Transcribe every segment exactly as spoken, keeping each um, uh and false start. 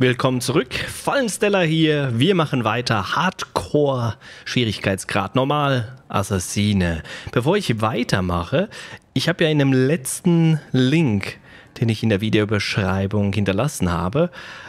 Willkommen zurück, Fallensteller hier. Wir machen weiter. Hardcore, Schwierigkeitsgrad normal, Assassine. Bevor ich weitermache, ich habe ja in dem letzten Link, den ich in der Videobeschreibung hinterlassen habe,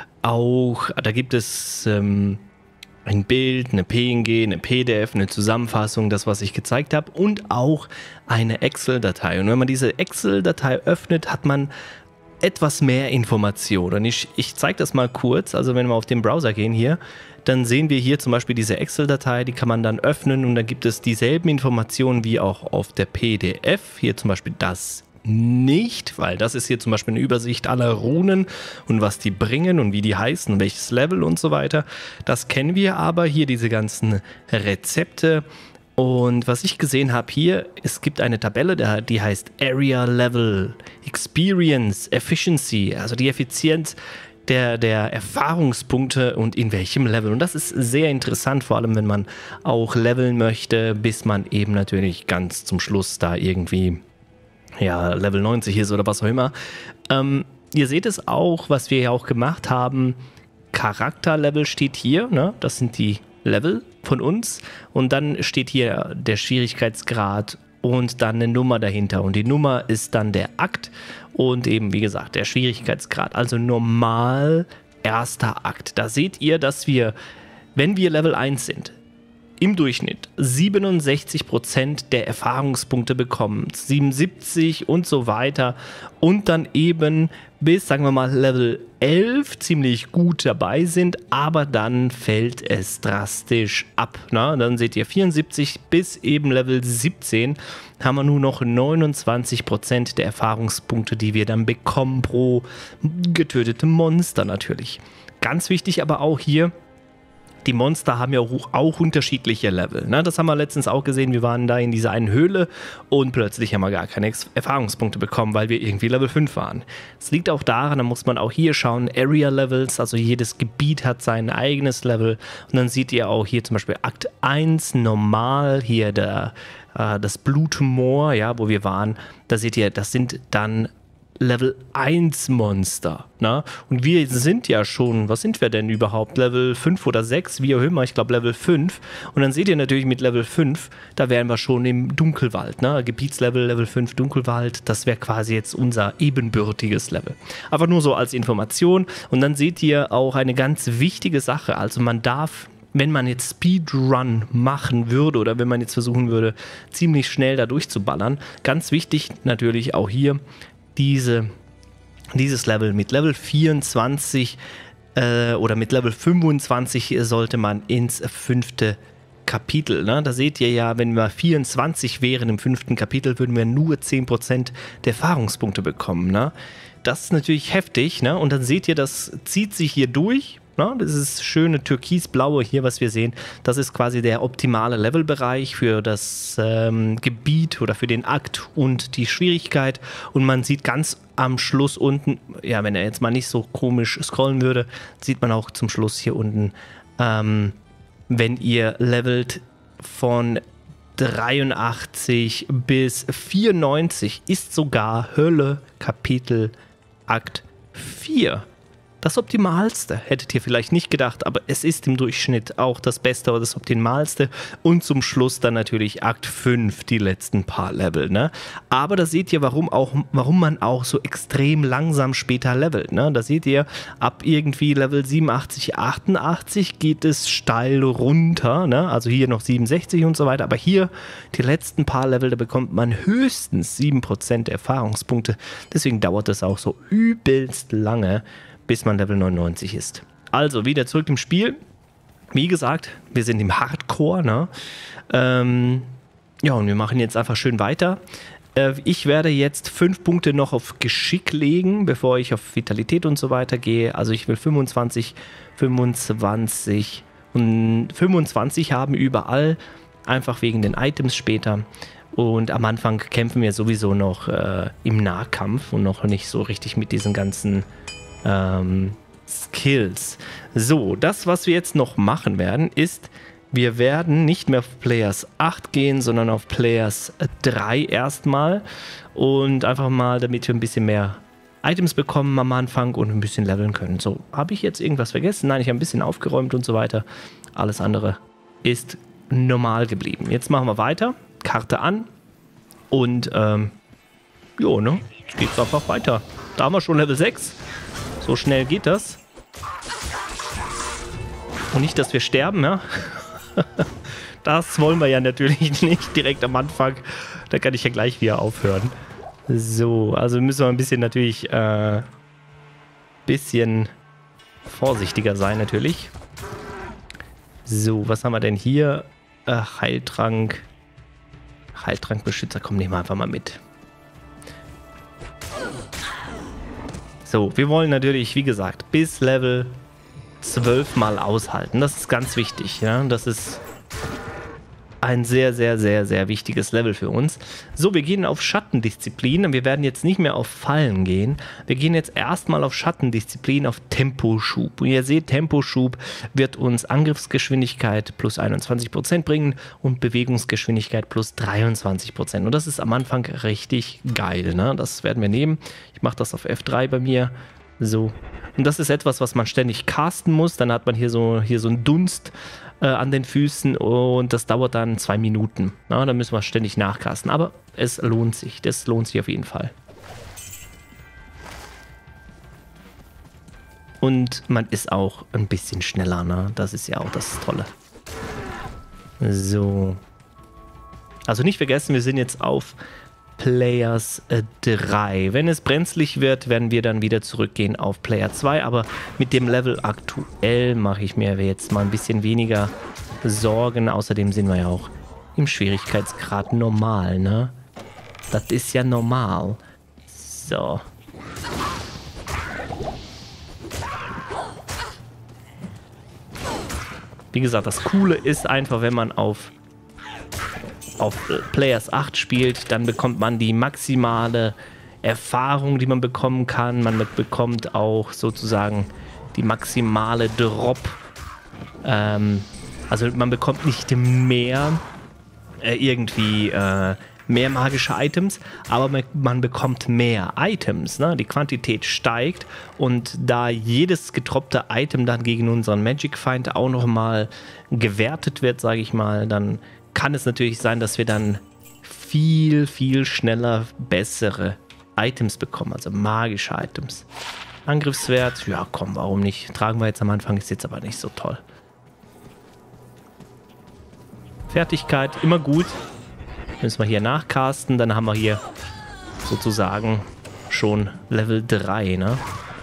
auch, da gibt es ähm, ein Bild, eine P N G, eine P D F, eine Zusammenfassung, das, was ich gezeigt habe, und auch eine Excel-Datei. Und wenn man diese Excel-Datei öffnet, hat man etwas mehr Informationen. Und ich, ich zeige das mal kurz. Also wenn wir auf den Browser gehen hier, dann sehen wir hier zum Beispiel diese Excel-Datei, die kann man dann öffnen und dann gibt es dieselben Informationen wie auch auf der P D F. Hier zum Beispiel das nicht, weil das ist hier zum Beispiel eine Übersicht aller Runen und was die bringen und wie die heißen, welches Level und so weiter. Das kennen wir aber, hier diese ganzen Rezepte. Und was ich gesehen habe hier, es gibt eine Tabelle, die heißt Area Level, Experience, Efficiency, also die Effizienz der, der Erfahrungspunkte und in welchem Level. Und das ist sehr interessant, vor allem wenn man auch leveln möchte, bis man eben natürlich ganz zum Schluss da irgendwie, ja, Level neunzig ist oder was auch immer. Ähm, ihr seht es auch, was wir ja auch gemacht haben, Charakterlevel steht hier, ne? Das sind die Level von uns und dann steht hier der Schwierigkeitsgrad und dann eine Nummer dahinter und die Nummer ist dann der Akt und eben wie gesagt der Schwierigkeitsgrad, also normal erster Akt. Da seht ihr, dass wir, wenn wir Level eins sind, im Durchschnitt siebenundsechzig Prozent der Erfahrungspunkte bekommen, siebenundsiebzig und so weiter und dann eben bis, sagen wir mal, Level elf ziemlich gut dabei sind, aber dann fällt es drastisch ab. Na? Dann seht ihr vierundsiebzig bis eben Level siebzehn haben wir nur noch neunundzwanzig Prozent der Erfahrungspunkte, die wir dann bekommen pro getötete Monster natürlich. Ganz wichtig aber auch hier, die Monster haben ja auch, auch unterschiedliche Level. Ne? Das haben wir letztens auch gesehen. Wir waren da in dieser einen Höhle und plötzlich haben wir gar keine Erfahrungspunkte bekommen, weil wir irgendwie Level fünf waren. Es liegt auch daran, da muss man auch hier schauen, Area Levels, also jedes Gebiet hat sein eigenes Level. Und dann seht ihr auch hier zum Beispiel Akt eins, normal, hier der, äh, das Blutmoor, ja, wo wir waren. Da seht ihr, das sind dann Level eins Monster. Na? Und wir sind ja schon, was sind wir denn überhaupt? Level fünf oder sechs, wie auch immer, ich glaube Level fünf. Und dann seht ihr natürlich mit Level fünf, da wären wir schon im Dunkelwald. Ne? Gebietslevel, Level fünf Dunkelwald, das wäre quasi jetzt unser ebenbürtiges Level. Aber nur so als Information. Und dann seht ihr auch eine ganz wichtige Sache. Also man darf, wenn man jetzt Speedrun machen würde oder wenn man jetzt versuchen würde, ziemlich schnell da durchzuballern, ganz wichtig natürlich auch hier, Diese, dieses Level mit Level vierundzwanzig äh, oder mit Level fünfundzwanzig sollte man ins fünfte Kapitel. Ne? Da seht ihr ja, wenn wir vierundzwanzig wären im fünften Kapitel, würden wir nur zehn Prozent der Erfahrungspunkte bekommen. Ne? Das ist natürlich heftig. Ne? Und dann seht ihr, das zieht sich hier durch. Na, das ist schöne türkisblaue hier, was wir sehen. Das ist quasi der optimale Levelbereich für das ähm, Gebiet oder für den Akt und die Schwierigkeit. Und man sieht ganz am Schluss unten, ja, wenn er jetzt mal nicht so komisch scrollen würde, sieht man auch zum Schluss hier unten, ähm, wenn ihr levelt von dreiundachtzig bis vierundneunzig, ist sogar Hölle Kapitel Akt vier. Das Optimalste, hättet ihr vielleicht nicht gedacht, aber es ist im Durchschnitt auch das Beste oder das Optimalste. Und zum Schluss dann natürlich Akt fünf, die letzten paar Level. Ne? Aber da seht ihr, warum, auch, warum man auch so extrem langsam später levelt. Ne? Da seht ihr, ab irgendwie Level siebenundachtzig, achtundachtzig geht es steil runter. Ne? Also hier noch siebenundsechzig und so weiter. Aber hier die letzten paar Level, da bekommt man höchstens sieben Prozent Erfahrungspunkte. Deswegen dauert es auch so übelst lange, bis man Level neunundneunzig ist. Also wieder zurück im Spiel. Wie gesagt, wir sind im Hardcore. Ne? Ähm, ja, und wir machen jetzt einfach schön weiter. Äh, ich werde jetzt fünf Punkte noch auf Geschick legen, bevor ich auf Vitalität und so weiter gehe. Also ich will fünfundzwanzig, fünfundzwanzig und fünfundzwanzig haben überall, einfach wegen den Items später. Und am Anfang kämpfen wir sowieso noch äh, im Nahkampf und noch nicht so richtig mit diesen ganzen Ähm, Skills. So, das, was wir jetzt noch machen werden, ist, wir werden nicht mehr auf Players acht gehen, sondern auf Players drei erstmal und einfach mal, damit wir ein bisschen mehr Items bekommen am Anfang und ein bisschen leveln können. So, habe ich jetzt irgendwas vergessen? Nein, ich habe ein bisschen aufgeräumt und so weiter. Alles andere ist normal geblieben. Jetzt machen wir weiter. Karte an. Und, ähm, jo, ne? Jetzt geht's einfach weiter. Da haben wir schon Level sechs. So schnell geht das. Und nicht, dass wir sterben, ja? Das wollen wir ja natürlich nicht direkt am Anfang. Da kann ich ja gleich wieder aufhören. So, also müssen wir ein bisschen natürlich, äh, bisschen vorsichtiger sein natürlich. So, was haben wir denn hier? Äh, Heiltrank. Heiltrankbeschützer, komm, nehmen wir einfach mal mit. So, wir wollen natürlich, wie gesagt, bis Level zwölf mal aushalten. Das ist ganz wichtig, ja. Das ist ein sehr, sehr, sehr, sehr wichtiges Level für uns. So, wir gehen auf Schattendisziplin. Wir werden jetzt nicht mehr auf Fallen gehen. Wir gehen jetzt erstmal auf Schattendisziplin, auf Temposchub. Und ihr seht, Temposchub wird uns Angriffsgeschwindigkeit plus einundzwanzig Prozent bringen und Bewegungsgeschwindigkeit plus dreiundzwanzig Prozent. Und das ist am Anfang richtig geil, ne? Das werden wir nehmen. Ich mache das auf F drei bei mir. So. Und das ist etwas, was man ständig casten muss. Dann hat man hier so, hier so einen Dunst äh, an den Füßen und das dauert dann zwei Minuten. Na, da müssen wir ständig nachcasten. Aber es lohnt sich. Das lohnt sich auf jeden Fall. Und man ist auch ein bisschen schneller. Ne? Das ist ja auch das Tolle. So. Also nicht vergessen, wir sind jetzt auf Players drei. Wenn es brenzlig wird, werden wir dann wieder zurückgehen auf Player zwei, aber mit dem Level aktuell mache ich mir jetzt mal ein bisschen weniger Sorgen. Außerdem sind wir ja auch im Schwierigkeitsgrad normal, ne? Das ist ja normal. So. Wie gesagt, das Coole ist einfach, wenn man auf auf Players acht spielt, dann bekommt man die maximale Erfahrung, die man bekommen kann. Man bekommt auch sozusagen die maximale Drop. Ähm, also man bekommt nicht mehr äh, irgendwie äh, mehr magische Items, aber man, man bekommt mehr Items. Ne? Die Quantität steigt und da jedes gedroppte Item dann gegen unseren Magic-Feind auch nochmal gewertet wird, sage ich mal, dann kann es natürlich sein, dass wir dann viel, viel schneller bessere Items bekommen, also magische Items. Angriffswert, ja komm, warum nicht? Tragen wir jetzt am Anfang, ist jetzt aber nicht so toll. Fertigkeit, immer gut. Müssen wir hier nachcasten, dann haben wir hier sozusagen schon Level drei, ne?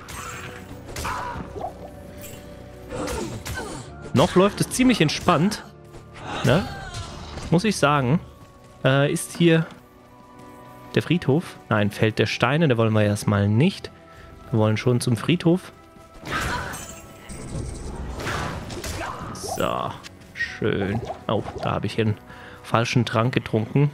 Noch läuft es ziemlich entspannt, ne? Muss ich sagen, äh, ist hier der Friedhof? Nein, Feld der Steine, da wollen wir erstmal nicht. Wir wollen schon zum Friedhof. So, schön. Oh, da habe ich einen falschen Trank getrunken.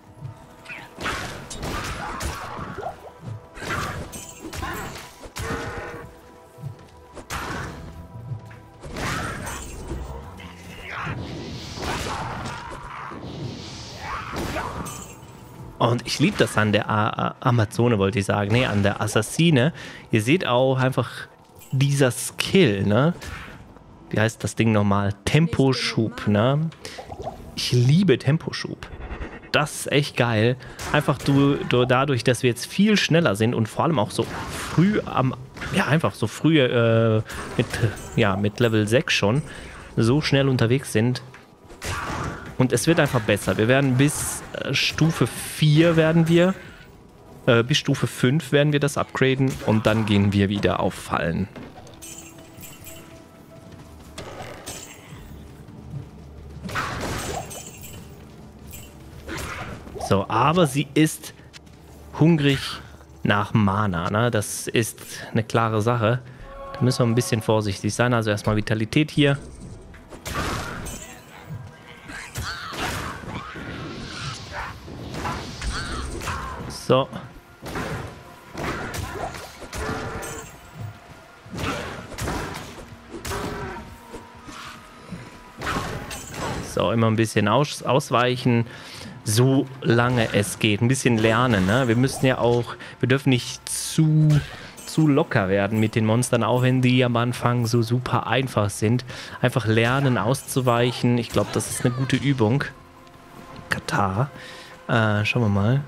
Und ich liebe das an der A Amazone, wollte ich sagen. Nee, an der Assassine. Ihr seht auch einfach dieser Skill, ne? Wie heißt das Ding nochmal? Temposchub, ne? Ich liebe Temposchub. Das ist echt geil. Einfach du, du, dadurch, dass wir jetzt viel schneller sind und vor allem auch so früh am, ja einfach so früh äh, mit, ja, mit Level sechs schon so schnell unterwegs sind. Und es wird einfach besser. Wir werden bis äh, Stufe vier werden wir, äh, bis Stufe fünf werden wir das upgraden und dann gehen wir wieder auf Fallen. So, aber sie ist hungrig nach Mana, ne? Das ist eine klare Sache. Da müssen wir ein bisschen vorsichtig sein. Also erstmal Vitalität hier. So. So, immer ein bisschen aus, ausweichen, so lange es geht. Ein bisschen lernen, ne? Wir müssen ja auch, wir dürfen nicht zu, zu locker werden mit den Monstern, auch wenn die am Anfang so super einfach sind. Einfach lernen, auszuweichen. Ich glaube, das ist eine gute Übung. Katar. Äh, schauen wir mal.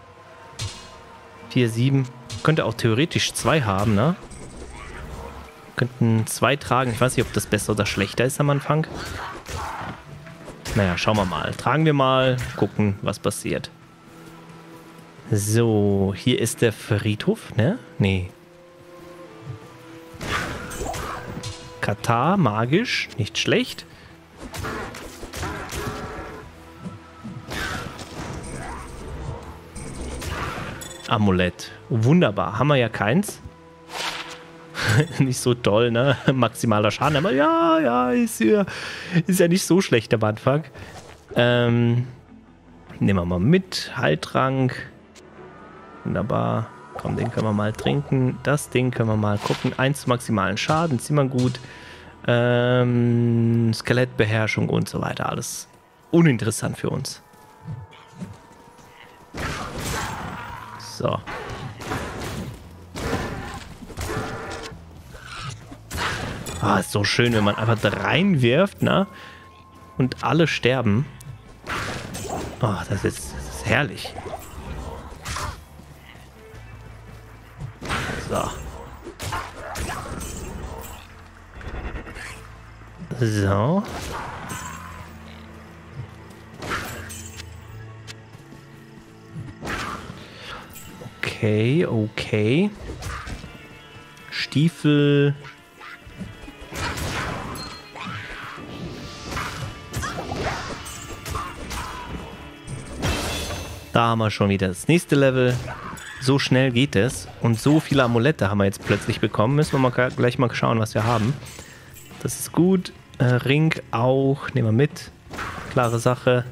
vier, sieben. Könnte auch theoretisch zwei haben, ne? Könnten zwei tragen. Ich weiß nicht, ob das besser oder schlechter ist am Anfang. Naja, schauen wir mal. Tragen wir mal, gucken, was passiert. So, hier ist der Friedhof, ne? Nee. Katar, magisch, nicht schlecht. Amulett. Wunderbar. Haben wir ja keins. Nicht so toll, ne? Maximaler Schaden. Aber ja, ja, ist ja, ist ja nicht so schlecht am Anfang. Ähm, nehmen wir mal mit. Heiltrank. Wunderbar. Komm, den können wir mal trinken. Das Ding können wir mal gucken. Eins maximalen Schaden. Ist immer gut. Ähm, Skelettbeherrschung und so weiter. Alles uninteressant für uns. So. Ah, ist so schön, wenn man einfach da reinwirft, ne? Und alle sterben. Oh, das ist, das ist herrlich. So. So. Okay, okay. Stiefel. Da haben wir schon wieder das nächste Level. So schnell geht es. Und so viele Amulette haben wir jetzt plötzlich bekommen. Müssen wir mal gleich mal schauen, was wir haben. Das ist gut. Äh, Ring auch. Nehmen wir mit. Klare Sache.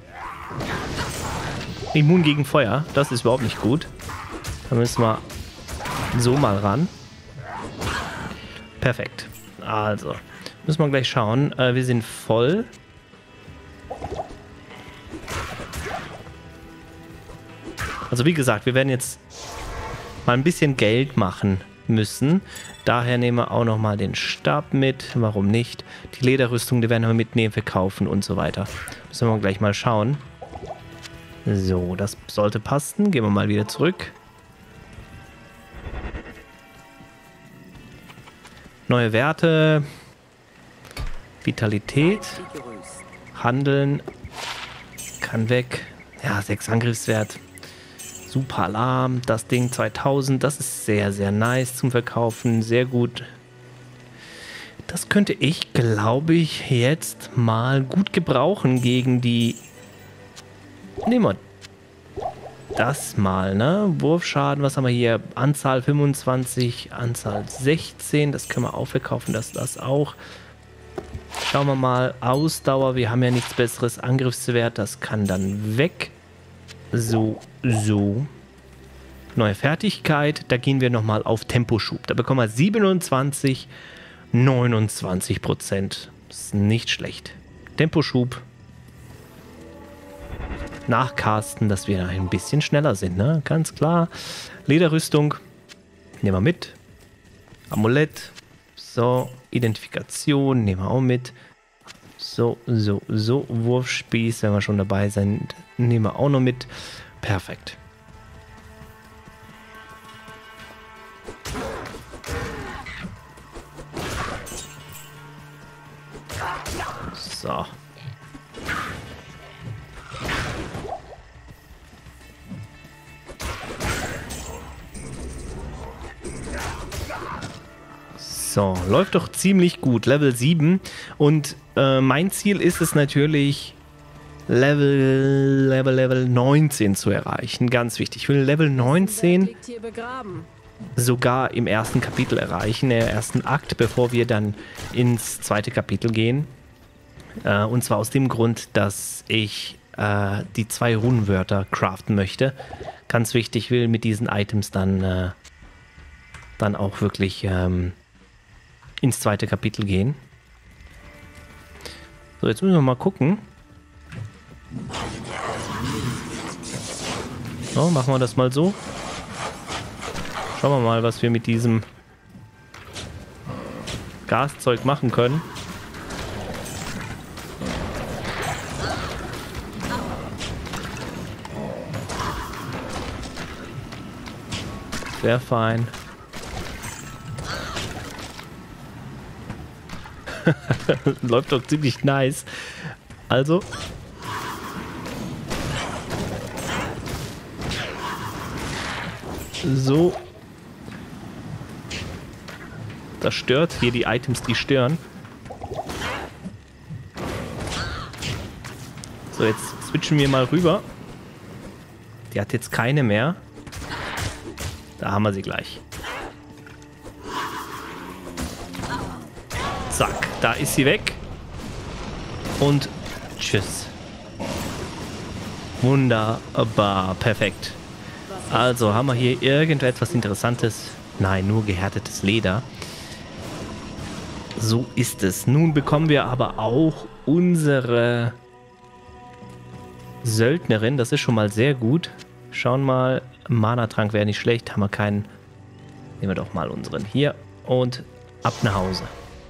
Immun gegen Feuer. Das ist überhaupt nicht gut. Da müssen wir so mal ran. Perfekt. Also. Müssen wir gleich schauen. Äh, wir sind voll. Also wie gesagt, wir werden jetzt mal ein bisschen Geld machen müssen. Daher nehmen wir auch noch mal den Stab mit. Warum nicht? Die Lederrüstung, die werden wir mitnehmen, verkaufen und so weiter. Müssen wir gleich mal schauen. So, das sollte passen. Gehen wir mal wieder zurück. Neue Werte. Vitalität. Handeln. Kann weg. Ja, sechs Angriffswert. Super Alarm, das Ding zweitausend, das ist sehr, sehr nice zum Verkaufen, sehr gut. Das könnte ich, glaube ich, jetzt mal gut gebrauchen gegen die... Nehmen wir das mal, ne? Wurfschaden, was haben wir hier? Anzahl fünfundzwanzig, Anzahl sechzehn, das können wir auch verkaufen, das, das auch. Schauen wir mal, Ausdauer, wir haben ja nichts besseres, Angriffswert, das kann dann weg. So, so. Neue Fertigkeit. Da gehen wir nochmal auf Temposchub. Da bekommen wir siebenundzwanzig, neunundzwanzig Prozent. Das ist nicht schlecht. Temposchub. Nachcasten, dass wir ein bisschen schneller sind, ne? Ganz klar. Lederrüstung. Nehmen wir mit. Amulett. So, Identifikation. Nehmen wir auch mit. So, so, so. Wurfspieß, wenn wir schon dabei sind, nehmen wir auch noch mit. Perfekt. So. So, läuft doch ziemlich gut. Level sieben. Und äh, mein Ziel ist es natürlich, Level, Level, Level neunzehn zu erreichen. Ganz wichtig. Ich will Level neunzehn sogar im ersten Kapitel erreichen, im ersten Akt, bevor wir dann ins zweite Kapitel gehen. Äh, und zwar aus dem Grund, dass ich äh, die zwei Runenwörter craften möchte. Ganz wichtig, ich will mit diesen Items dann, äh, dann auch wirklich ähm, ins zweite Kapitel gehen. So, jetzt müssen wir mal gucken. So, machen wir das mal so. Schauen wir mal, was wir mit diesem Gaszeug machen können. Sehr fein. Läuft doch ziemlich nice. Also. So. Das stört. Hier die Items, die stören. So, jetzt switchen wir mal rüber. Die hat jetzt keine mehr. Da haben wir sie gleich. Zack, da ist sie weg. Und tschüss. Wunderbar, perfekt. Also, haben wir hier irgendetwas Interessantes? Nein, nur gehärtetes Leder. So ist es. Nun bekommen wir aber auch unsere Söldnerin. Das ist schon mal sehr gut. Schauen mal, Mana-Trank wäre nicht schlecht. Haben wir keinen. Nehmen wir doch mal unseren hier. Und ab nach Hause.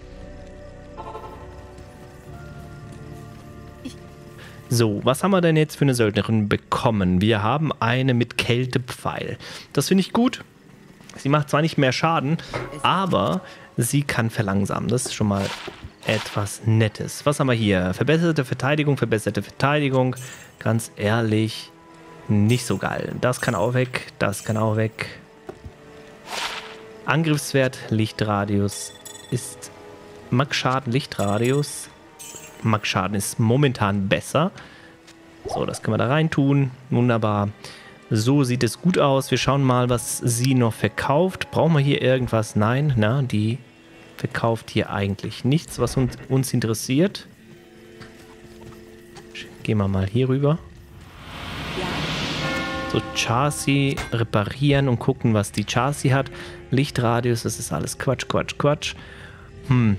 So, was haben wir denn jetzt für eine Söldnerin bekommen? Wir haben eine mit Kältepfeil. Das finde ich gut. Sie macht zwar nicht mehr Schaden, aber sie kann verlangsamen. Das ist schon mal etwas Nettes. Was haben wir hier? Verbesserte Verteidigung, verbesserte Verteidigung. Ganz ehrlich, nicht so geil. Das kann auch weg, das kann auch weg. Angriffswert, Lichtradius ist Max Schaden, Lichtradius. Max Schaden ist momentan besser. So, das können wir da rein tun. Wunderbar. So sieht es gut aus. Wir schauen mal, was sie noch verkauft. Brauchen wir hier irgendwas? Nein, na, die verkauft hier eigentlich nichts, was uns, uns interessiert. Gehen wir mal hier rüber. So, Chassis reparieren und gucken, was die Chassis hat. Lichtradius, das ist alles Quatsch, Quatsch, Quatsch. Hm.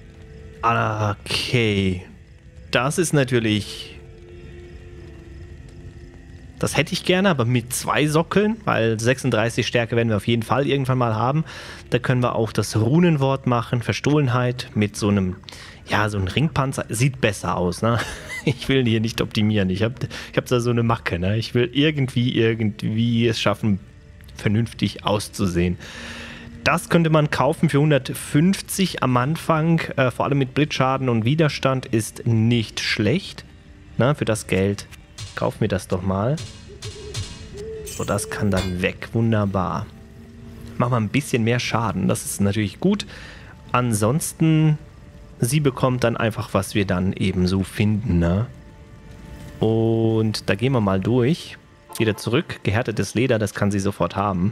Okay. Das ist natürlich... Das hätte ich gerne, aber mit zwei Sockeln, weil sechsunddreißig Stärke werden wir auf jeden Fall irgendwann mal haben. Da können wir auch das Runenwort machen, Verstohlenheit mit so einem, ja, so einem Ringpanzer. Sieht besser aus, ne? Ich will hier nicht optimieren. Ich habe ich hab da so eine Macke, ne? Ich will irgendwie, irgendwie es schaffen, vernünftig auszusehen. Das könnte man kaufen für hundertfünfzig am Anfang, äh, vor allem mit Blitzschaden und Widerstand ist nicht schlecht. Na, für das Geld kaufen wir das doch mal. So, das kann dann weg. Wunderbar. Machen wir ein bisschen mehr Schaden, das ist natürlich gut. Ansonsten, sie bekommt dann einfach, was wir dann eben so finden. Ne? Und da gehen wir mal durch. Wieder zurück. Gehärtetes Leder, das kann sie sofort haben.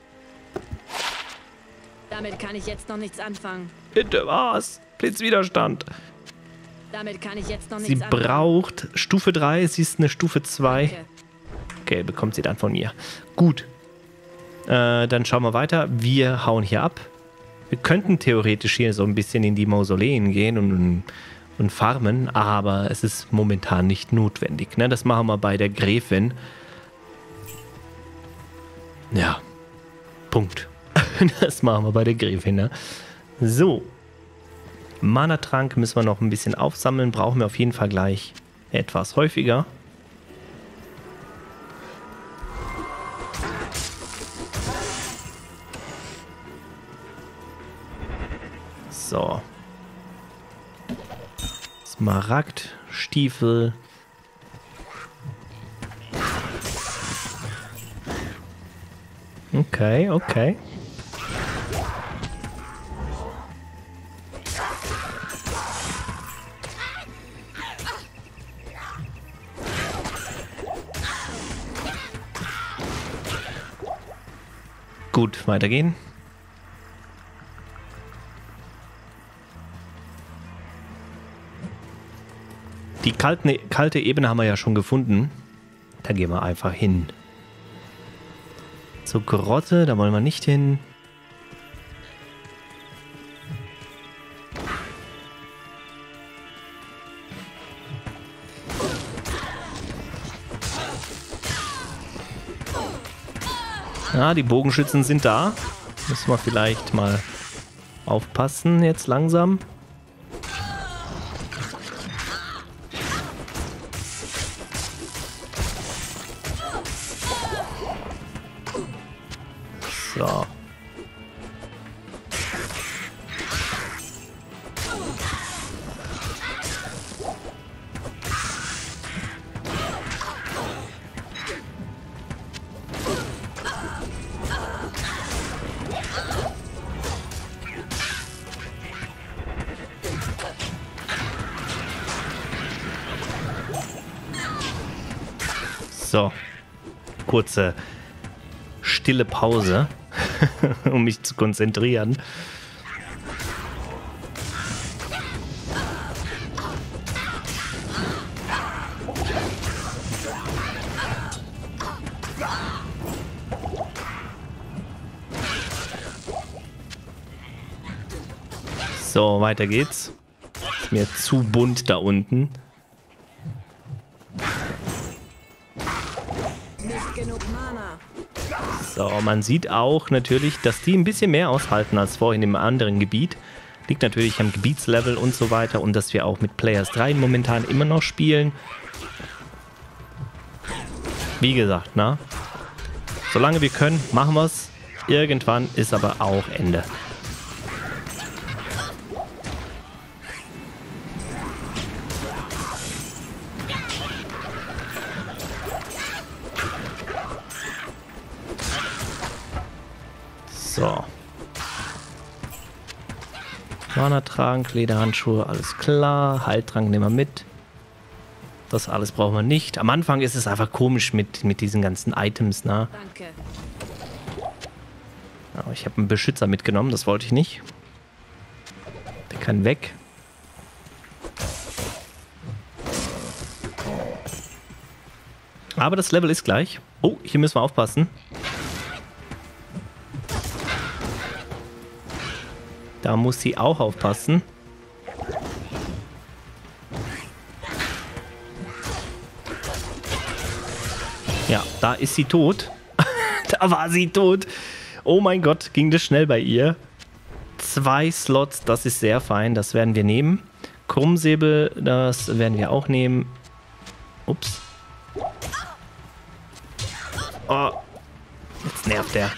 Damit kann ich jetzt noch nichts anfangen. Bitte was? Blitzwiderstand. Damit kann ich jetzt noch Sie nichts anfangen. braucht Stufe drei, sie ist eine Stufe zwei. Danke. Okay, bekommt sie dann von mir. Gut. Äh, dann schauen wir weiter. Wir hauen hier ab. Wir könnten theoretisch hier so ein bisschen in die Mausoleen gehen und, und farmen, aber es ist momentan nicht notwendig. Ne? Das machen wir bei der Gräfin. Ja. Punkt. Das machen wir bei der Gräfin. Ne? So. Mana-Trank müssen wir noch ein bisschen aufsammeln. Brauchen wir auf jeden Fall gleich etwas häufiger. So. Smaragd, Stiefel. Okay, okay. Gut, weitergehen. Die kalte, kalte Ebene haben wir ja schon gefunden. Da gehen wir einfach hin. Zur Grotte, da wollen wir nicht hin. Ja, die Bogenschützen sind da. Müssen wir vielleicht mal aufpassen jetzt langsam. So. So, kurze stille Pause, um mich zu konzentrieren. So, weiter geht's. Ist mir zu bunt da unten. So, man sieht auch natürlich, dass die ein bisschen mehr aushalten als vorhin im anderen Gebiet. Liegt natürlich am Gebietslevel und so weiter und dass wir auch mit Players drei momentan immer noch spielen. Wie gesagt, na, solange wir können, machen wir es. Irgendwann ist aber auch Ende. So. Mana-Trank, Lederhandschuhe, alles klar. Heiltrank nehmen wir mit. Das alles brauchen wir nicht. Am Anfang ist es einfach komisch mit, mit diesen ganzen Items, ne? Danke. Aber ich habe einen Beschützer mitgenommen, das wollte ich nicht. Der kann weg. Aber das Level ist gleich. Oh, hier müssen wir aufpassen. Da muss sie auch aufpassen. Ja, da ist sie tot. Da war sie tot. Oh mein Gott, ging das schnell bei ihr. Zwei Slots, das ist sehr fein. Das werden wir nehmen. Krummsäbel, das werden wir auch nehmen. Ups. Oh. Jetzt nervt er.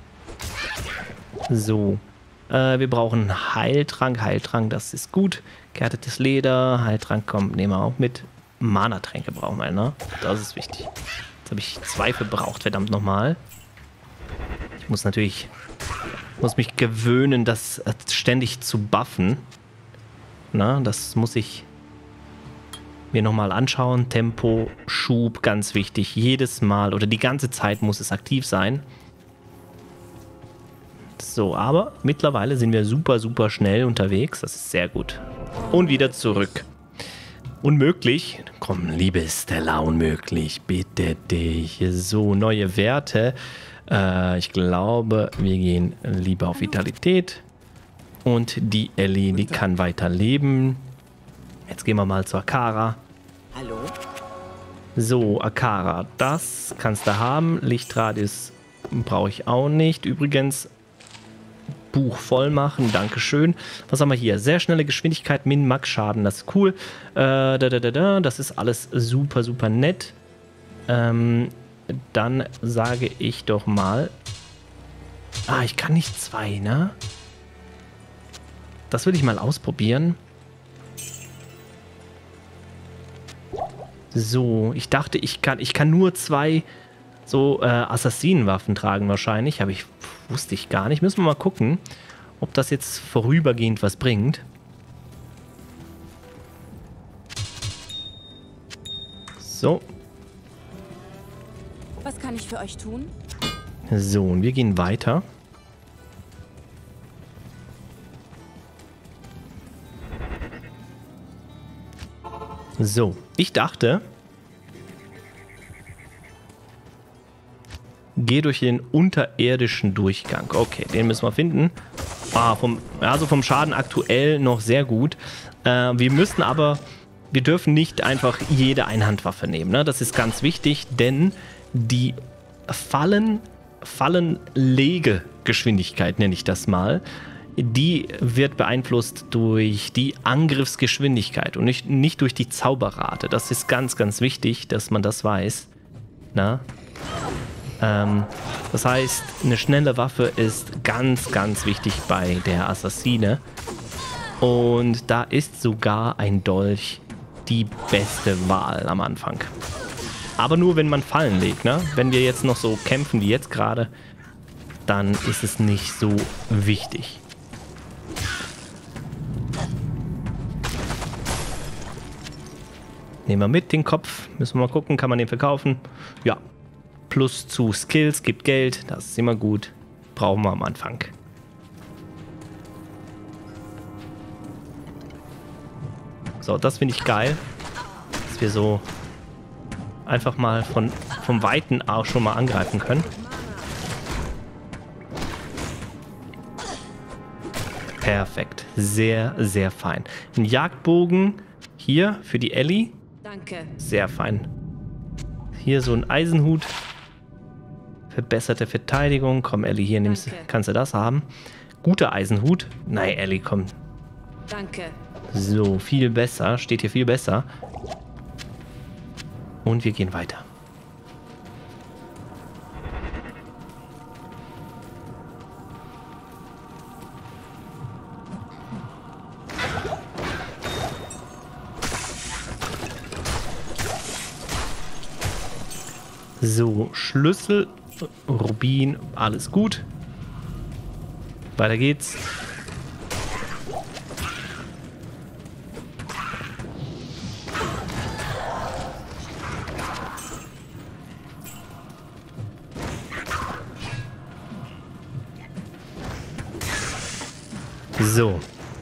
So. Äh, wir brauchen Heiltrank. Heiltrank, das ist gut. Gehärtetes Leder. Heiltrank kommt, nehmen wir auch mit. Mana-Tränke brauchen wir, ne? Das ist wichtig. Jetzt habe ich zwei verbraucht, verdammt nochmal. Ich muss natürlich... muss mich gewöhnen, das ständig zu buffen. Na, das muss ich mir nochmal anschauen. Tempo, Schub, ganz wichtig. Jedes Mal oder die ganze Zeit muss es aktiv sein. So, aber mittlerweile sind wir super, super schnell unterwegs. Das ist sehr gut. Und wieder zurück. Unmöglich. Komm, liebe Stella, unmöglich. Bitte dich. So, neue Werte. Äh, ich glaube, wir gehen lieber auf Vitalität. Und die Ellie, die kann weiter leben. Jetzt gehen wir mal zu Akara. Hallo? So, Akara, das kannst du haben. Lichtradius brauche ich auch nicht. Übrigens, Buch voll machen, dankeschön. Was haben wir hier? Sehr schnelle Geschwindigkeit, Min-Max-Schaden, das ist cool. Äh, da, da, da, da, das ist alles super, super nett. Ähm, dann sage ich doch mal... Ah, ich kann nicht zwei, ne? Das will ich mal ausprobieren. So, ich dachte, ich kann, ich kann nur zwei so äh, Assassinenwaffen tragen wahrscheinlich. Aber ich wusste ich gar nicht. Müssen wir mal gucken, ob das jetzt vorübergehend was bringt. So. Was kann ich für euch tun? So, und wir gehen weiter. So, ich dachte, geh durch den unterirdischen Durchgang. Okay, den müssen wir finden. Ah, vom, also vom Schaden aktuell noch sehr gut. Äh, wir müssen aber, wir dürfen nicht einfach jede Einhandwaffe nehmen. Ne? Das ist ganz wichtig, denn die Fallen Fallenlegegeschwindigkeit, nenne ich das mal, die wird beeinflusst durch die Angriffsgeschwindigkeit und nicht, nicht durch die Zauberrate. Das ist ganz, ganz wichtig, dass man das weiß. Na? Ähm, das heißt, eine schnelle Waffe ist ganz, ganz wichtig bei der Assassine. Und da ist sogar ein Dolch die beste Wahl am Anfang. Aber nur, wenn man Fallen legt, ne? Wenn wir jetzt noch so kämpfen wie jetzt gerade, dann ist es nicht so wichtig. Nehmen wir mit den Kopf. Müssen wir mal gucken, kann man den verkaufen? Ja. Plus zu Skills gibt Geld. Das ist immer gut. Brauchen wir am Anfang. So, das finde ich geil. Dass wir so einfach mal von, vom Weiten auch schon mal angreifen können. Perfekt. Sehr, sehr fein. Ein Jagdbogen hier für die Ellie. Danke. Sehr fein. Hier so ein Eisenhut. Verbesserte Verteidigung. Komm, Ellie, hier nimmst, kannst du das haben. Guter Eisenhut. Nein, Ellie, komm. Danke. So, viel besser. Steht hier viel besser. Und wir gehen weiter. So, Schlüssel, Rubin, alles gut. Weiter geht's. So.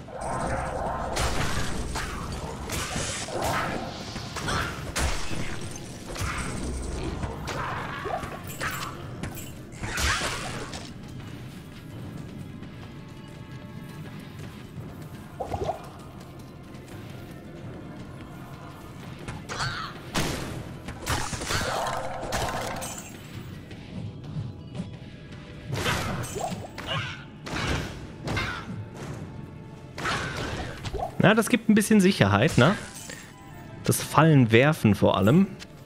Na, das gibt ein bisschen Sicherheit, ne? Das Fallenwerfen vor allem.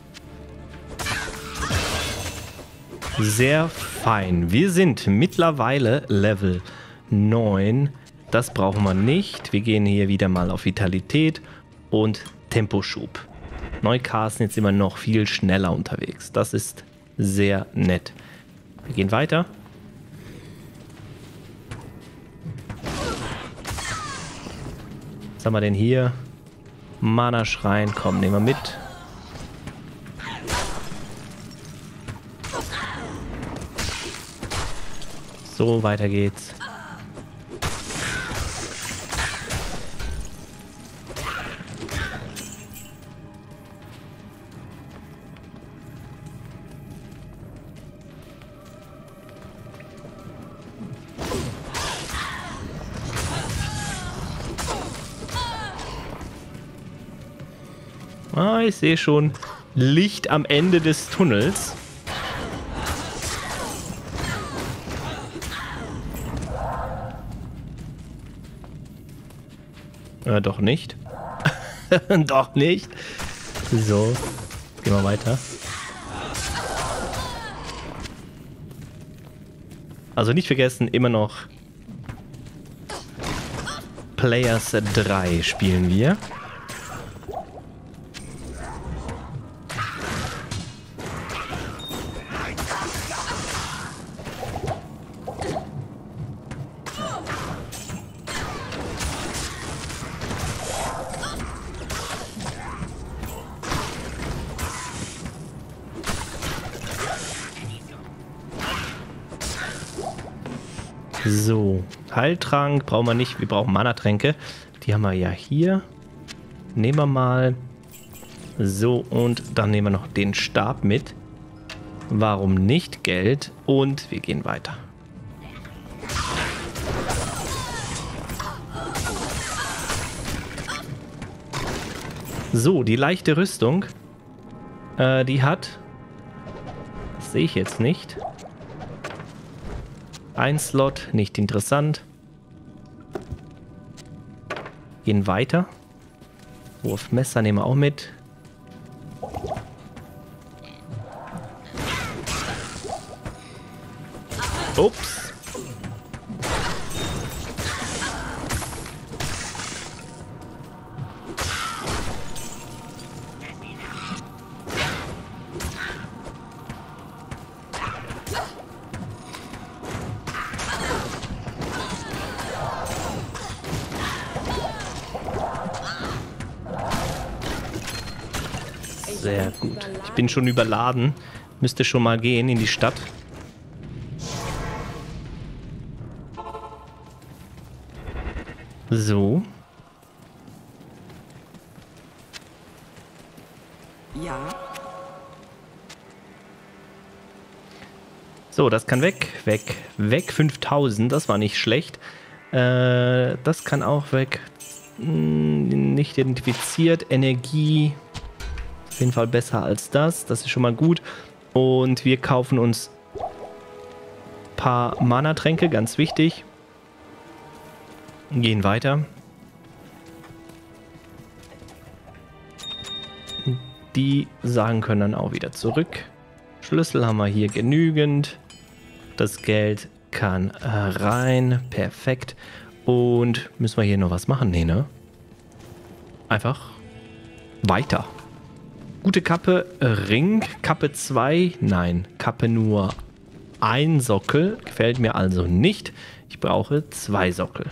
Sehr fein. Wir sind mittlerweile Level neun. Das brauchen wir nicht. Wir gehen hier wieder mal auf Vitalität und Temposchub. Neukasten jetzt immer noch viel schneller unterwegs. Das ist sehr nett. Wir gehen weiter. Was haben wir denn hier? Mana-Schrein, komm, nehmen wir mit. So, weiter geht's. Ah, ich sehe schon Licht am Ende des Tunnels. Äh, doch nicht. Doch nicht. So, gehen wir weiter. Also nicht vergessen, immer noch Players drei spielen wir. So, Heiltrank brauchen wir nicht, wir brauchen Mana-Tränke. Die haben wir ja hier. Nehmen wir mal. So, und dann nehmen wir noch den Stab mit. Warum nicht Geld? Und wir gehen weiter. So, die leichte Rüstung. Äh, die hat... Das sehe ich jetzt nicht. Ein Slot, nicht interessant. Gehen weiter. Wurfmesser nehmen wir auch mit. Ups. Sehr gut. Ich bin schon überladen. Müsste schon mal gehen in die Stadt. So. Ja. So, das kann weg, weg, weg. fünftausend, das war nicht schlecht. Äh, das kann auch weg. Hm, nicht identifiziert. Energie. Auf jeden Fall besser als das. Das ist schon mal gut. Und wir kaufen uns ein paar Mana-Tränke, ganz wichtig. Gehen weiter. Die Sachen können dann auch wieder zurück. Schlüssel haben wir hier genügend. Das Geld kann äh, rein. Perfekt. Und müssen wir hier noch was machen? Nee, ne? Einfach weiter. Gute Kappe, Ring, Kappe zwei, nein, Kappe nur ein Sockel, gefällt mir also nicht. Ich brauche zwei Sockel.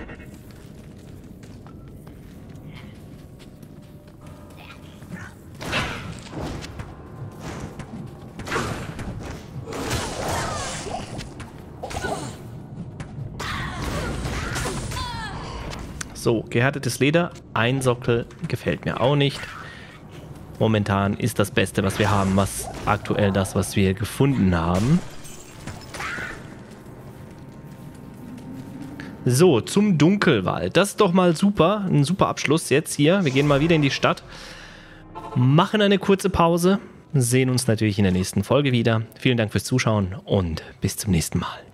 So, gehärtetes Leder, ein Sockel, gefällt mir auch nicht. Momentan ist das Beste, was wir haben, was aktuell das, was wir gefunden haben. So, zum Dunkelwald. Das ist doch mal super. Ein super Abschluss jetzt hier. Wir gehen mal wieder in die Stadt. Machen eine kurze Pause. Sehen uns natürlich in der nächsten Folge wieder. Vielen Dank fürs Zuschauen und bis zum nächsten Mal.